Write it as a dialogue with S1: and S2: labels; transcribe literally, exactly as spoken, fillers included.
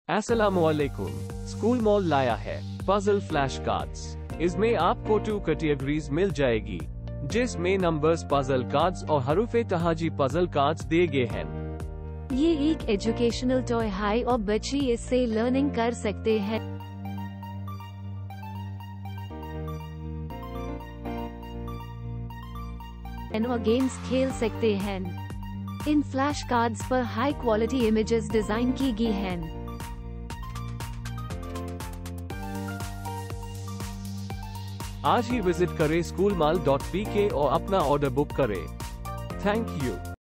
S1: अस्सलामुअलैकुम। School mall लाया है पजल फ्लैश कार्ड्स। इसमें आपको टू कैटेगरीज मिल जाएगी, जिसमें नंबर्स पजल कार्ड्स और हरूफ तहाजी पजल कार्ड्स दिए गए हैं।
S2: ये एक एजुकेशनल टॉय है और बच्चे इससे लर्निंग कर सकते हैं और गेम्स खेल सकते हैं। इन फ्लैश कार्ड्स पर हाई क्वालिटी इमेजेस डिजाइन की गई हैं।
S1: आज ही विजिट करें school mall dot P K और अपना ऑर्डर बुक करें। Thank you.